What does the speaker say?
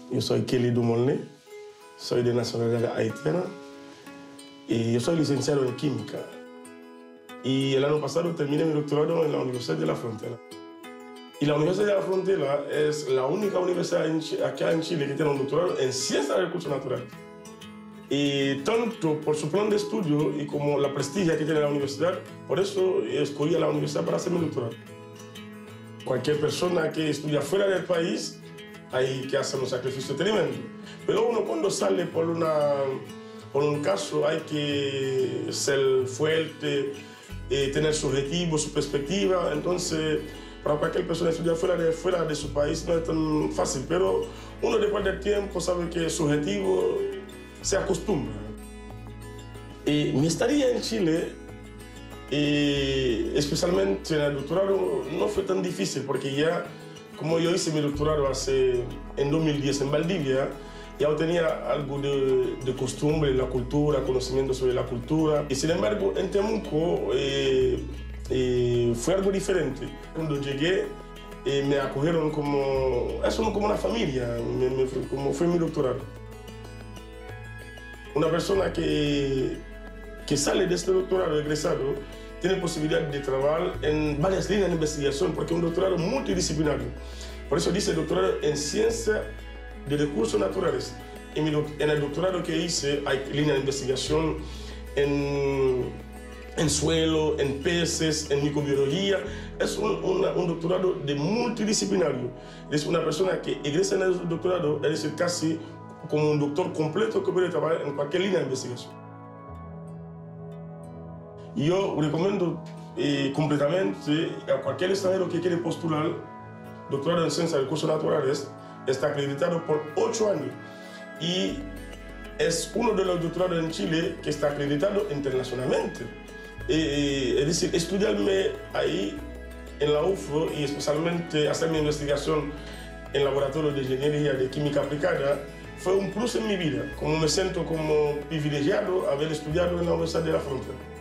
Yo soy Kelly Dumolné, soy de nacionalidad haitiana y yo soy licenciado en química. Y el año pasado terminé mi doctorado en la Universidad de la Frontera. Y la Universidad de la Frontera es la única universidad acá en Chile que tiene un doctorado en ciencias de recursos naturales. Y tanto por su plan de estudio y como la prestigio que tiene la universidad, por eso escogí a la universidad para hacer mi doctorado. Cualquier persona que estudia fuera del país hay que hacer un sacrificio tremendo. Pero uno cuando sale por un caso hay que ser fuerte, tener su objetivo, su perspectiva. Entonces, para cualquier persona estudiar fuera de su país no es tan fácil, pero uno después del tiempo sabe que su objetivo se acostumbra. Mi estadía en Chile, especialmente en el doctorado, no fue tan difícil porque ya, como yo hice mi doctorado en 2010 en Valdivia, ya tenía algo de costumbre, la cultura, conocimiento sobre la cultura. Y sin embargo, en Temuco fue algo diferente. Cuando llegué, me acogieron como una familia, como fue mi doctorado. Una persona que sale de este doctorado egresado tiene posibilidad de trabajar en varias líneas de investigación porque es un doctorado multidisciplinario. Por eso dice doctorado en ciencia de recursos naturales. En el doctorado que hice hay líneas de investigación en suelo, en peces, en microbiología. Es un doctorado de multidisciplinario. Es una persona que egresa en el doctorado, es decir, casi como un doctor completo que puede trabajar en cualquier línea de investigación. Y yo recomiendo completamente a cualquier extranjero que quiere postular doctorado en ciencia de recursos naturales, está acreditado por 8 años y es uno de los doctorados en Chile que está acreditado internacionalmente. Es decir, estudiarme ahí en la UFRO y especialmente hacer mi investigación en laboratorio de ingeniería de química aplicada fue un plus en mi vida, como me siento como privilegiado haber estudiado en la Universidad de la Frontera.